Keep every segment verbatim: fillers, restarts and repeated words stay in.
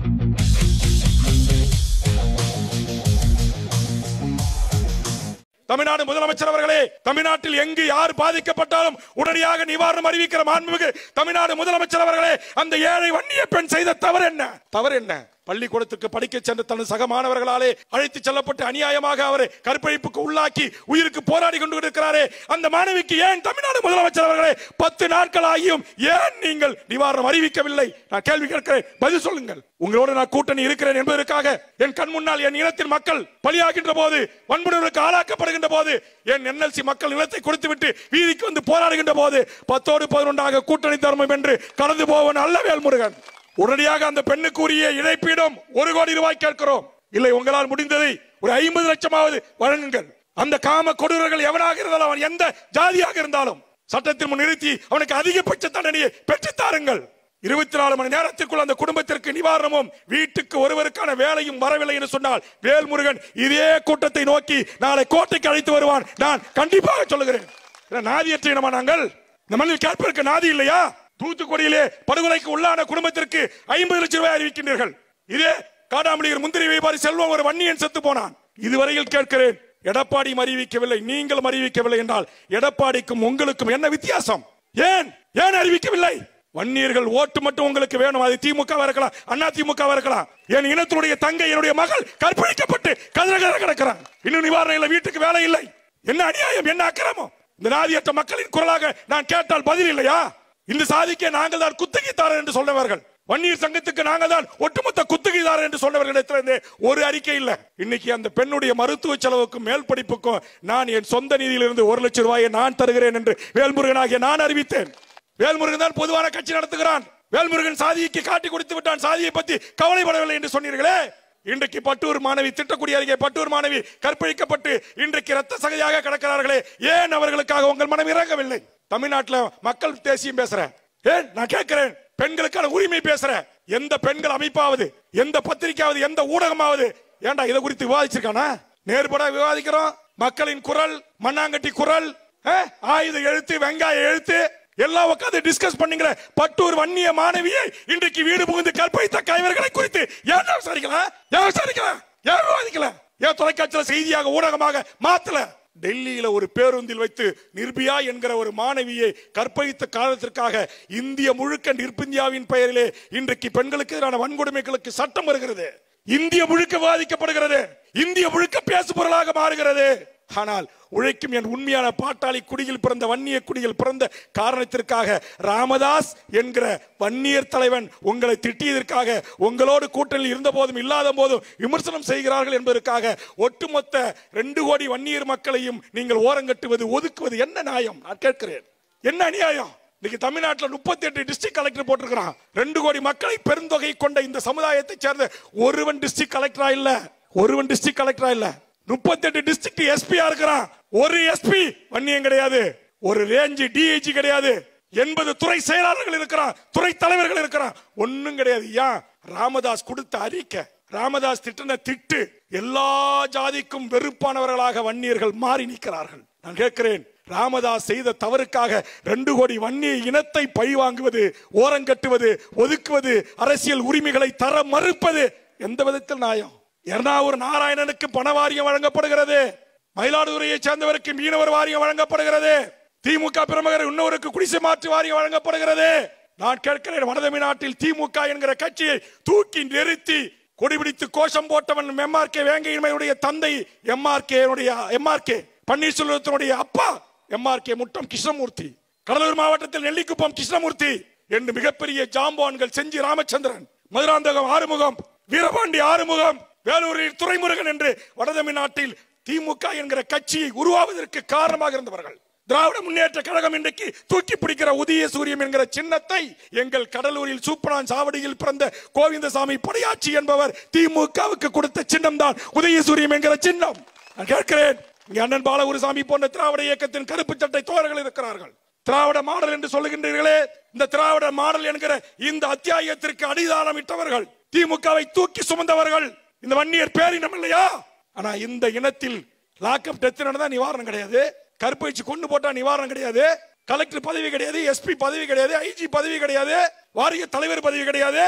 தமிழ்நாடு முதலமைச்சர் அவர்களே, தமிழ்நாட்டில் எங்கு யார் பாதிக்கப்பட்டாலும் உடனடியாக நிவாரணம் அறிவிக்கிற மாண்புமிகு தமிழ்நாடு முதலமைச்சர் அவர்களே, அந்த ஏழை வன்னிய பெண் செய்த தவறு என்ன? தவறு என்ன? பள்ளிக்கூடத்துக்கு படிக்க சென்ற தனது சக மாணவர்களாலே அழைத்து செல்லப்பட்டு அநியாயமாக அவரை கற்பழிப்புக்கு உள்ளாக்கி உயிருக்கு போராடி கொண்டு இருக்கிறாரே, அந்த மாணவிக்கு ஏன் தமிழ்நாடு முதலமைச்சர் அவர்களே பத்து நாட்கள் ஆகியும் ஏன் நீங்கள் நிவாரணம் அறிவிக்கவில்லை? நான் கேள்வி கேட்கிறேன், பதில் சொல்லுங்கள். உங்களோடு நான் கூட்டணி இருக்கிறேன் என்பதற்காக என் கண் முன்னால் என் இனத்தின் மக்கள் பலியாகின்ற போது, வன்முறைக்கு ஆளாக்கப்படுகின்ற போது, என் என்எல்சி மக்கள் நிலத்தை கொடுத்து விட்டு வீதிக்கு வந்து போராடுகின்ற போது பத்தோடு பதினொன்றாக கூட்டணி தர்மம் என்று கடந்து போவன் அல்ல வேல்முருகன். உடனடியாக அந்த பெண்ணுக்கு உரிய இழப்பீடும் ஒரு கோடி ரூபாய் கேட்கிறோம். இல்லை, உங்களால் முடிந்ததை ஒரு ஐம்பது லட்சமாவது வழங்குங்கள். அந்த காம கொடூரர்கள் எவனாக இருந்தாலும், அவன் எந்த ஜாதியாக இருந்தாலும் சட்டத்தின் முன் நிறுத்தி அவனுக்கு அதிகபட்ச தண்டனையை பெற்றுத் தாருங்கள். இருபத்தி நாலு மணி நேரத்திற்குள் அந்த குடும்பத்திற்கு நிவாரணமும் வீட்டுக்கு ஒருவருக்கான வேலையும் வரவில்லை என்று சொன்னால் வேல்முருகன் இதே கூட்டத்தை நோக்கி நாளை கோட்டைக்கு அழைத்து வருவான். நான் கண்டிப்பாக சொல்லுகிறேன். நாதியற்ற இனமா நாங்கள்? இந்த மண்ணில் கேட்பதற்கு நாதி இல்லையா? தூத்துக்குடியிலே படுகொலைக்கு உள்ளான குடும்பத்திற்கு ஐம்பது லட்சம் ரூபாய் அறிவிக்கின்றீர்கள். இதே காடாமலியூர் முந்திரி வியாபாரி செல்வம் ஒரு வன்னியன் செத்து போனான். இதுவரையில் கேட்கிறேன், எடப்பாடியும் அறிவிக்கவில்லை, நீங்களும் அறிவிக்கவில்லை என்றால் எடப்பாடிக்கும் உங்களுக்கும் என்ன வித்தியாசம்? ஏன் ஏன் அறிவிக்கவில்லை? வன்னியர்கள் ஓட்டு மட்டும் உங்களுக்கு வேணும். அது திமுக இருக்கலாம், அண்ணா திமுக இருக்கலாம். என் இனத்தினுடைய தங்கை, என்னுடைய மகள் கற்பழிக்கப்பட்டு கதற கிடக்கிறான். இன்னும் நிவாரணம் இல்லை, வீட்டுக்கு வேலை இல்லை. என்ன அநியாயம், என்ன அக்கிரமம்? இந்த நாதியற்ற மக்களின் குரலாக நான் கேட்டால் பதில் இல்லையா? இந்த சாதிக்க நாங்கள் தான் குத்தகைதாரர் என்று சொன்னவர்கள், வன்னியர் சங்கத்துக்கு நாங்கள் தான் ஒட்டுமொத்த குத்தகைதாரர் என்று சொன்னவர்களிடத்திலிருந்து ஒரு அறிக்கை இல்ல. இன்னைக்கு அந்த பெண்ணுடைய மருத்துவ செலவுக்கும் மேல் படிப்புக்கும் நான் என் சொந்த நிதியிலிருந்து ஒரு லட்சம் ரூபாயை நான் தருகிறேன் என்று வேல்முருகனாகிய நான் அறிவித்தேன். வேல்முருகன் தான் பொதுவான கட்சி நடத்துகிறான். வேல்முருகன் சாதிக்கு காட்டி கொடுத்து விட்டான், சாதியை பற்றி கவலைப்படவில்லை என்று சொன்னீர்களே. இன்றைக்கு பட்டூர் மாணவி, திட்டக்குடி அருகே பட்டூர் மாணவி கற்பழிக்கப்பட்டு இன்றைக்கு ரத்த சகையாக கிடக்கிறார்களே, ஏன் அவர்களுக்காக உங்கள் மனம் இறங்கவில்லை? தமிழ்நாட்டில் மக்கள் தேசியம் பேசுற, ஏன் நான் கேட்கிறேன், பெண்களுக்கான உரிமை பேசுற எந்த பெண்கள் அமைப்பாவது, எந்த பத்திரிகையாவது, எந்த ஊடகமாவது ஏண்டா இதை குறித்து விவாதிச்சிருக்கானா? நேர்பட விவாதிக்கிறோம். மக்களின் குரல், மண்ணாங்கட்டி குரல், ஆயுத எழுத்து, வெங்காய எழுத்து எல்லாம் உட்கார்ந்து டிஸ்கஸ் பண்ணுங்கிற பட்டூர் வன்னிய மாணவியை இன்றைக்கு வீடு புகுந்து கற்பழித்த கைவர்களை குறித்து ஏன் விசாரிக்கலாம்? ஏன் விசாரிக்கலாம்? ஏன் விவாதிக்கலாம்? ஏன் தொலைக்காட்சியில் செய்தியாக ஊடகமாக மாத்தல? டெல்லியில ஒரு பேருந்தில் வைத்து நிர்பயா என்கிற ஒரு மாணவியை கற்பழித்த காரணத்திற்காக இந்திய முழுக்க நிர்பந்தியாவின் பெயரிலே இன்றைக்கு பெண்களுக்கு எதிரான வன்கொடுமைகளுக்கு சட்டம் வருகிறது. இந்திய முழுக்க விவாதிக்கப்படுகிறது, இந்திய முழுக்க பேசு பொருளாக மாறுகிறது. ஆனால் உழைக்கும் என் உண்மையான பாட்டாளி குடியில் பிறந்த வன்னிய குடியில் பிறந்த காரணத்திற்காக ராமதாஸ் என்கிற வன்னியர் தலைவன் உங்களை திட்டியதற்காக, உங்களோடு கூட்டணியில் இருந்த போதும் இல்லாத போதும் விமர்சனம் செய்கிறார்கள் என்பதற்காக ஒட்டுமொத்த ரெண்டு கோடி வன்னியர் மக்களையும் நீங்கள் ஓரங்கட்டுவது, ஒதுக்குவது என்ன நியாயம்? நான் கேட்கிறேன், என்ன அநியாயம்? இன்னைக்கு தமிழ்நாட்டில் முப்பத்தி எட்டு டிஸ்ட்ரிக்ட் கலெக்டர் போட்டிருக்கிறான். ரெண்டு கோடி மக்களை பெருந்தொகை கொண்ட இந்த சமுதாயத்தை சேர்ந்த ஒருவன் டிஸ்ட்ரிக்ட் கலெக்டரா இல்ல, ஒருவன் டிஸ்ட்ரிக்ட் கலெக்டரா இல்ல. முப்பத்தி எட்டு டிஸ்ட்ரிக்ட் எஸ்பியா இருக்கிறான். ஒரு எஸ்பி வன்னியம் கிடையாது, ஒரு ரேஞ்ச் டிஐஜி கிடையாது, எண்பது துறை செயலாளர்கள் இருக்கிறான், துறை தலைவர்கள் இருக்கிறான், ஒன்னும் கிடையாது. ஏன்? ராமதாஸ் கொடுத்த அறிக்கை, ராமதாஸ் திட்டின திட்டு எல்லா ஜாதிக்கும் வெறுப்பானவர்களாக வன்னியர்கள் மாறி நிற்கிறார்கள். நான் கேட்கிறேன், ராமதாஸ் செய்த தவறுக்காக ரெண்டு கோடி வன்னிய இனத்தை பழி வாங்குவது, ஓரங்கட்டுவது, ஒதுக்குவது, அரசியல் உரிமைகளை தர மறுப்பது எந்த விதத்தில் நியாயம்? எர்ணாவூர் நாராயணனுக்கு பண வாரியம் வழங்கப்படுகிறது, மயிலாடுதுறையை சேர்ந்தவருக்கு மீனவர் வாரியம் வழங்கப்படுகிறது, திமுக பிரமுகர் இன்னொருக்கு குடிசை மாற்று வாரியம் வழங்கப்படுகிறது. நான் கேட்கிறேன், வடதமிழ்நாட்டில் திமுக என்கிற கட்சியை தூக்கி நிறுத்தி கொடிபிடித்து கோஷம் போட்டவன் எம்ஆர்கே வேங்கையினுடைய தந்தை, எம்ஆர்கே எம்ஆர்கே பன்னீர்செல்வத்தினுடைய அப்பா எம்ஆர்கே முட்டம் கிருஷ்ணமூர்த்தி, கடலூர் மாவட்டத்தில் நெல்லிக்குப்பம் கிருஷ்ணமூர்த்தி என்று மிகப்பெரிய ஜாம்பான்கள், செஞ்சி ராமச்சந்திரன், மதுராந்தகம் ஆறுமுகம், வீரபாண்டி ஆறுமுகம், வேலூரில் துரைமுருகன் என்று வடதமிழ்நாட்டில் திமுக என்கிற கட்சியை உருவாவதற்கு காரணமாக இருந்தவர்கள். திராவிட முன்னேற்ற கழகம் இன்றைக்கு தூக்கி பிடிக்கிற உதய சூரியன் என்கிற சின்னத்தை எங்கள் கடலூரில் சூப்பனான் சாவடியில் பிறந்த கோவிந்தசாமி படையாச்சி என்பவர் திமுகவுக்கு கொடுத்த சின்னம் தான் உதய சூரியன் என்கிற சின்னம். நான் கேட்கிறேன், அண்ணன் பாலகுருசாமி போன்ற திராவிட இயக்கத்தின் கருப்பு சட்டை தோழர்கள் இருக்கிறார்கள். திராவிட மாடல் என்று சொல்லுகின்றீர்களே, இந்த திராவிட மாடல் என்கிற இந்த அத்தியாயத்திற்கு அடிதானம் இட்டவர்கள், திமுகவை தூக்கி சுமந்தவர்கள் இந்த வன்னியர் பேரினம் இல்லையா? ஆனா இந்த இனத்தில் லாக்அப் டெத் நடந்தா நிவாரணம் கிடையாது, கற்பழிச்சு கொண்டு போட்டா நிவாரணம் கிடையாது, கலெக்டர் பதவி கிடையாது, எஸ்பி பதவி கிடையாது, ஐஜி பதவி கிடையாது, வாரிய தலைவர் பதவி கிடையாது.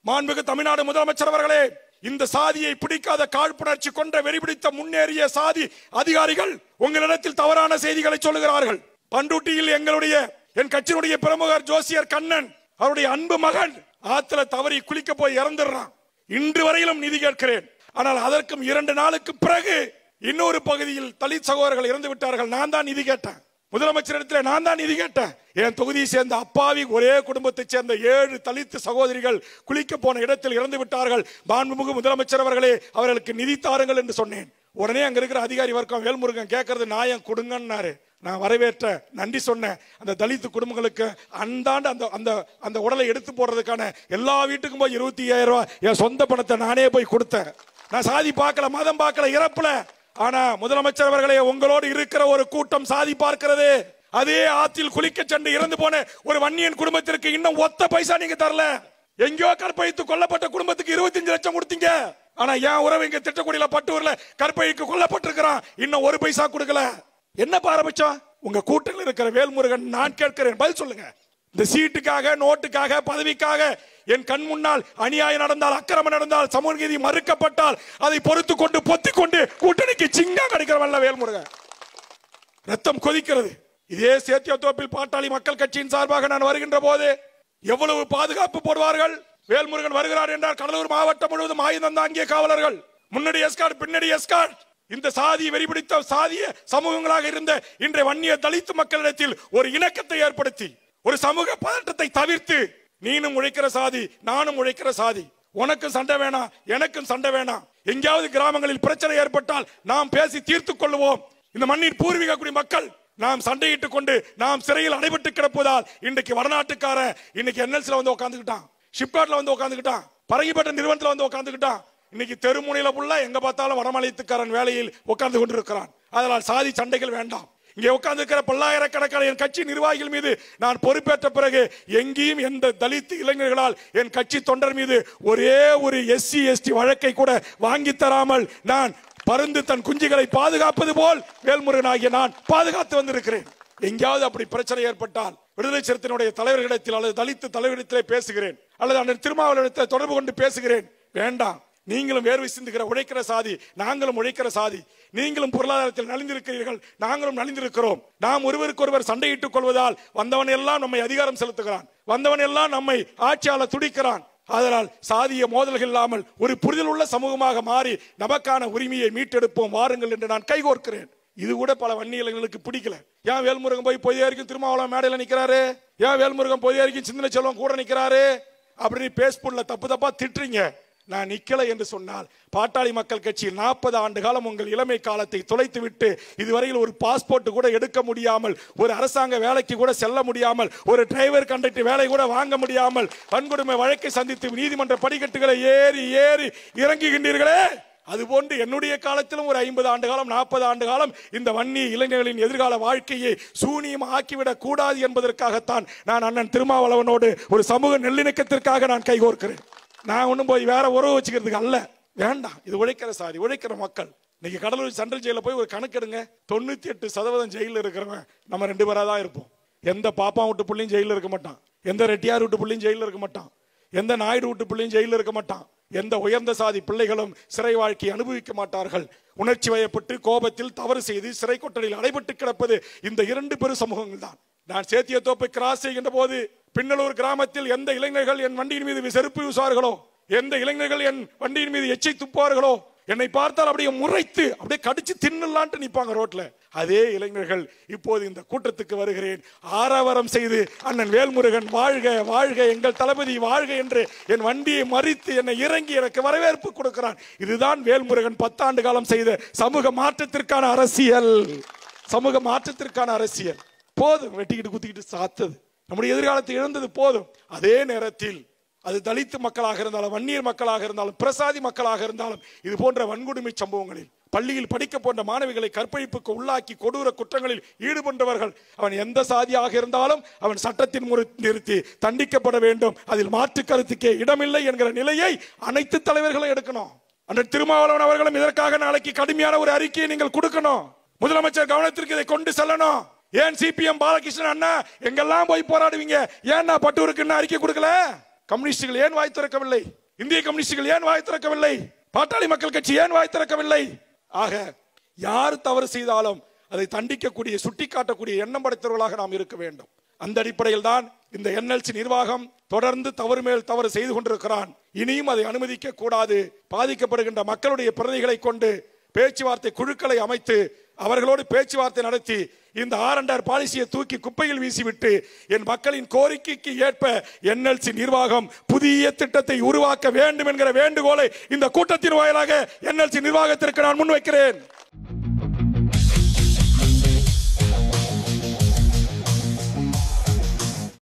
மாண்புமிகு தமிழ்நாடு முதலமைச்சர் அவர்களே, இந்த சாதியை பிடிக்காத காழ்ப்புணர்ச்சி கொண்ட வெறிபிடித்த முன்னேறிய சாதி அதிகாரிகள் உங்களிடத்தில் தவறான செய்திகளை சொல்லுகிறார்கள். பண்ருட்டியில் எங்களுடைய என் கட்சியினுடைய பிரமுகர் ஜோசியர் கண்ணன் அவருடைய அன்பு மகன் ஆத்துல தவறி குளிக்க போய் இறந்துடுறான். இன்று வரையிலும் நிதி கேட்கிறேன். ஆனால் அதற்கும் இரண்டு நாளுக்கு பிறகு இன்னொரு பகுதியில் தலித் சகோதரர்கள் இறந்து விட்டார்கள். நான் தான் நிதி கேட்டேன். முதலமைச்சரிடத்தில் நான் தான் நிதி கேட்டேன். என் தொகுதியை சேர்ந்த அப்பாவி ஒரே குடும்பத்தை சேர்ந்த ஏழு தலித் சகோதரிகள் குளிக்க போன இடத்தில் இறந்து விட்டார்கள். மாண்புமிகு முதலமைச்சர் அவர்களே, அவர்களுக்கு நிதி தாருங்கள் என்று சொன்னேன். உடனே அங்க இருக்கிற அதிகாரி வர்க்கம் வேல்முருகன் கேட்கறது நாயம் கொடுங்கன்னாரு. நான் வரவேற்ற நன்றி சொன்னேன். அந்த தலித்து குடும்பங்களுக்கு அந்தாண்டு அந்த அந்த அந்த உடலை எடுத்து போடுறதுக்கான எல்லா வீட்டுக்கும் போய் இருபத்தி ஐயாயிரம் ரூபாய் என் சொந்த பணத்தை நானே போய் கொடுத்தேன். நான் சாதி பார்க்கல, மதம் பார்க்கல, இறப்புல. ஆனா முதலமைச்சர் அவர்களே, உங்களோடு இருக்கிற ஒரு கூட்டம் சாதி பார்க்கிறது. அதே ஆற்றில் குளிக்க சென்று இறந்து போன ஒரு வன்னியன் குடும்பத்திற்கு இன்னும் ஒத்த பைசா நீங்க தரல. எங்கேயோ கற்பழித்து கொல்லப்பட்ட குடும்பத்துக்கு இருபத்தி அஞ்சு லட்சம் கொடுத்தீங்க. ஆனா என் உறவு இங்க திட்டக்குடியில பட்டூர்ல கற்பழிக்கு கொல்லப்பட்டிருக்கிறான், இன்னும் ஒரு பைசா கொடுக்கல. என்ன பாரபட்சம்? உங்க கூட்டத்தில் இருக்கிற வேல்முருகன், நான் கேட்கிறேன், பதில் சொல்லுங்க. இந்த சீட்டுக்காக, நோட்டுக்காக, பதவிக்காக என் கண் முன்னால் அநியாயம் நடந்தால், அக்கிரமம் நடந்தால், சமூக நீதி மறுக்கப்பட்டால் அதை பொறுத்து கொண்டு பொத்தி கொண்டு கூட்டணிக்கு சிங்கா கிடைக்கிறவல்ல வேல்முருகன். ரத்தம் கொதிக்கிறது. இதே சேத்தியாத்தோப்பில் பாட்டாளி மக்கள் கட்சியின் சார்பாக நான் வருகின்ற போது எவ்வளவு பாதுகாப்பு போடுவார்கள். வேல்முருகன் வருகிறார் என்றால் கடலூர் மாவட்டம் முழுவதும் ஆயுதம் தாங்கிய காவலர்கள், முன்னாடி எஸ்கார்ட், பின்னாடி எஸ்கார்ட். இந்த சாதி வெறிபிடித்த சாதிய சமூகங்களாக இருந்த இன்றைய வன்னிய தலித்து மக்களிடத்தில் ஒரு இணக்கத்தை ஏற்படுத்தி ஒரு சமூக பதட்டத்தை தவிர்த்து, நீனும் உழைக்கிற சாதி, நானும் உழைக்கிற சாதி, உனக்கும் சண்டை வேணாம், எனக்கும் சண்டை வேணாம். எங்கேயாவது கிராமங்களில் பிரச்சனை ஏற்பட்டால் நாம் பேசி தீர்த்துக் கொள்வோம். இந்த மண்ணின் பூர்வீக குடி மக்கள் நாம் சண்டையிட்டுக் கொண்டு நாம் சிறையில் அடைபட்டு கிடப்பதால் இன்றைக்கு வடநாட்டுக்கார இன்னைக்கு என்எல்சில வந்து உட்காந்துக்கிட்டான், ஷிப்காட்ல வந்து உட்காந்துக்கிட்டான், பரங்கிப்பட்ட நிறுவனத்தில் வந்து உட்காந்துக்கிட்டான். இன்னைக்கு தெருமுனையில புள்ள எங்க பார்த்தாலும் வடமாநிலத்துக்காரன் வேலையில் உட்கார்ந்து கொண்டிருக்கிறான். அதனால் சாதி சண்டைகள் வேண்டாம். இங்கே உட்கார்ந்து இருக்கிற பல்லாயிரக்கணக்கான என் கட்சி நிர்வாகிகள் மீது நான் பொறுப்பேற்ற பிறகு எங்கேயும் எந்த தலித் இளைஞர்களால் என் கட்சி தொண்டர் மீது ஒரே ஒரு எஸ்சி எஸ்டி வழக்கை கூட வாங்கி தராமல் நான் பருந்து தன் குஞ்சுகளை பாதுகாப்பது போல் வேல்முருகன் ஆகிய நான் பாதுகாத்து வந்திருக்கிறேன். எங்கேயாவது அப்படி பிரச்சனை ஏற்பட்டால் விடுதலை சிறுத்தையினுடைய தலைவர்களிடத்தில் அல்லது தலித்து தலைவரிடத்திலே பேசுகிறேன், அல்லது அண்ணன் திருமாவளவனிடத்தில் தொடர்பு கொண்டு பேசுகிறேன். வேண்டாம், நீங்களும் வேர்வை சிந்துகிற உழைக்கிற சாதி, நாங்களும் உழைக்கிற சாதி. நீங்களும் பொருளாதாரத்தில் நலிந்திருக்கிறீர்கள், நாங்களும் நலிந்திருக்கிறோம். நாம் ஒருவருக்கு ஒருவர் சண்டையிட்டுக் கொள்வதால் வந்தவன் எல்லாம் நம்மை அதிகாரம் செலுத்துகிறான், வந்தவன் எல்லாம் நம்மை ஆட்சியாளர் துடிக்கிறான். அதனால் சாதிய மோதல்கள் இல்லாமல் ஒரு புரிதல் உள்ள சமூகமாக மாறி நமக்கான உரிமையை மீட்டெடுப்போம் வாருங்கள் என்று நான் கைகோர்க்கிறேன். இது கூட பல வன்னியர்களுக்கு பிடிக்கல. ஏன் வேல்முருகன் போய் பொய்யாரிக்கும் திருமாவளவன் மேடையில் நிற்கிறாரு, ஏன் வேல்முருகன் பொய்யாரிக்கும் சிந்தனை செல்வம் கூட நிற்கிறாரு அப்படின்னு பேஸ்புக்ல தப்பு தப்பா திட்டுறீங்க. நான் நிக்கலை என்று சொன்னால் பாட்டாளி மக்கள் கட்சி நாற்பது ஆண்டு காலம் உங்கள் இளமை காலத்தை தொலைத்து விட்டு இதுவரையில் ஒரு பாஸ்போர்ட் கூட எடுக்க முடியாமல், ஒரு அரசாங்க வேலைக்கு கூட செல்ல முடியாமல், ஒரு டிரைவர் கண்டக்டர் வேலை கூட வாங்க முடியாமல் வன்கொடுமை வழக்கை சந்தித்து நீதிமன்ற படிக்கட்டுகளை ஏறி ஏறி இறங்குகின்றீர்களே, அதுபோன்று என்னுடைய காலத்திலும் ஒரு ஐம்பது ஆண்டு காலம், நாற்பது ஆண்டு காலம் இந்த வன்னி இளைஞர்களின் எதிர்கால வாழ்க்கையை சூனியம் ஆக்கிவிடக் கூடாது என்பதற்காகத்தான் நான் அண்ணன் திருமாவளவனோடு ஒரு சமூக நல்லிணக்கத்திற்காக நான் கைகோர்க்கிறேன். நான் ஒன்றும் போய் வேற உறவு வச்சுக்கிறதுக்கு அல்ல. வேண்டாம், இது உழைக்கிற சாதி, உழைக்கிற மக்கள். இன்னைக்கு கடலூர் சென்ட்ரல் ஜெயிலில் போய் ஒரு கணக்கெடுங்க, தொண்ணூத்தி எட்டு சதவீதம் ஜெயிலில் இருக்கிறவன் நம்ம ரெண்டு பேரா தான் இருப்போம். எந்த பாப்பா விட்டு புள்ளியும் ஜெயிலில் இருக்க மாட்டான், எந்த ரெட்டியார் விட்டு புள்ளியும் ஜெயிலில் இருக்க மாட்டான், எந்த நாயுடு விட்டு புள்ளியும் ஜெயிலில் இருக்க மாட்டான், எந்த உயர்ந்த சாதி பிள்ளைகளும் சிறை வாழ்க்கை அனுபவிக்க மாட்டார்கள். உணர்ச்சி வயப்பட்டு கோபத்தில் தவறு செய்து சிறை கொட்டடியில் அடைபட்டு கிடப்பது இந்த இரண்டு பெரு சமூகங்கள் தான். நான் சேத்தியத்தோப்பை கிராஸ் செய்கின்ற போது பின்னலூர் கிராமத்தில் எந்த இளைஞர்கள் என் வண்டியின் மீது செருப்பு வீசுவார்களோ, எந்த இளைஞர்கள் என் வண்டியின் மீது எச்சை துப்புவார்களோ, என்னை பார்த்தால் அப்படியே முறைத்து அப்படியே கடிச்சு தின்னலான்ட்டு நிற்பாங்க ரோட்ல. அதே இளைஞர்கள் இப்போது இந்த கூட்டத்துக்கு வருகிறேன் ஆரவாரம் செய்து அண்ணன் வேல்முருகன் வாழ்க வாழ்க எங்கள் தளபதி வாழ்க என்று என் வண்டியை மறித்து என்னை இறங்கி எனக்கு வரவேற்பு கொடுக்கிறான். இதுதான் வேல்முருகன் பத்தாண்டு காலம் செய்த சமூக மாற்றத்திற்கான அரசியல். சமூக மாற்றத்திற்கான அரசியல் போதும். வெட்டிக்கிட்டு குத்திக்கிட்டு சாத்தது நம்முடைய எதிர்காலத்தை இழந்தது போதும். அதே நேரத்தில் அது தலித்து மக்களாக இருந்தாலும், வன்னியர் மக்களாக இருந்தாலும், பிரசாதி மக்களாக இருந்தாலும், இது போன்ற வன்கொடுமை சம்பவங்களில் பள்ளியில் படிக்க போன்ற மாணவிகளை கற்பழிப்புக்கு உள்ளாக்கி கொடூர குற்றங்களில் ஈடுபட்டவர்கள் அவன் எந்த சாதியாக இருந்தாலும் அவன் சட்டத்தின் முறை நிறுத்தி தண்டிக்கப்பட வேண்டும். அதில் மாற்று கருத்துக்கே இடமில்லை என்கிற நிலையை அனைத்து தலைவர்களும் எடுக்கணும். அந்த திருமாவளவன் அவர்களும் இதற்காக நாளைக்கு கடுமையான ஒரு அறிக்கையை நீங்கள் கொடுக்கணும். முதலமைச்சர் கவனத்திற்கு இதை கொண்டு செல்லணும். ஏன் சிபிஎம் பாலகிருஷ்ணன் அண்ணா எங்கெல்லாம் போய் போராடுவீங்க, ஏன்னா பட்டூருக்கு அறிக்கை கொடுக்கல? கம்யூனிஸ்டுகள் ஏன் வாய் திறக்கவில்லை? இந்திய கம்யூனிஸ்டுகள் ஏன் வாய் திறக்கவில்லை? பாட்டாளி மக்கள் கட்சி ஏன் வாய் திறக்கவில்லை? ஆக யார் தவறு செய்தாலும் அதை தண்டிக்கக்கூடிய, சுட்டிக்காட்டக்கூடிய எண்ணம் படைத்தவர்களாக நாம் இருக்க வேண்டும். அந்த அடிப்படையில் தான் இந்த என்எல்சி நிர்வாகம் தொடர்ந்து தவறு மேல் தவறு செய்து கொண்டிருக்கிறான். இனியும் அதை அனுமதிக்க கூடாது. பாதிக்கப்படுகின்ற மக்களுடைய பிரதிகளை கொண்டு பேச்சுவார்த்தை குழுக்களை அமைத்து அவர்களோடு பேச்சுவார்த்தை நடத்தி இந்த ஆர் அண்ட் ஆர் பாலிசியை தூக்கி குப்பையில் வீசிவிட்டு என் மக்களின் கோரிக்கைக்கு ஏற்ப என்எல்சி நிர்வாகம் புதிய திட்டத்தை உருவாக்க வேண்டும் என்கிற வேண்டுகோளை இந்த கூட்டத்தின் வாயிலாக என்எல்சி நிர்வாகத்திற்கு நான் முன்வைக்கிறேன்.